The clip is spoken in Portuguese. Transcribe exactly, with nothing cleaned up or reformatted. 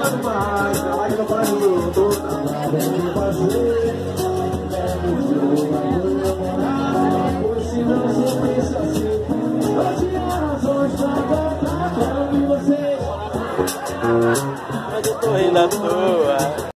demais. Trabalho no Brasil, tô trabalhando de fazer. Pois se não sou pensa assim, eu tinha razões pra voltar. Quero ouvir você. Mas eu tô rindo à toa.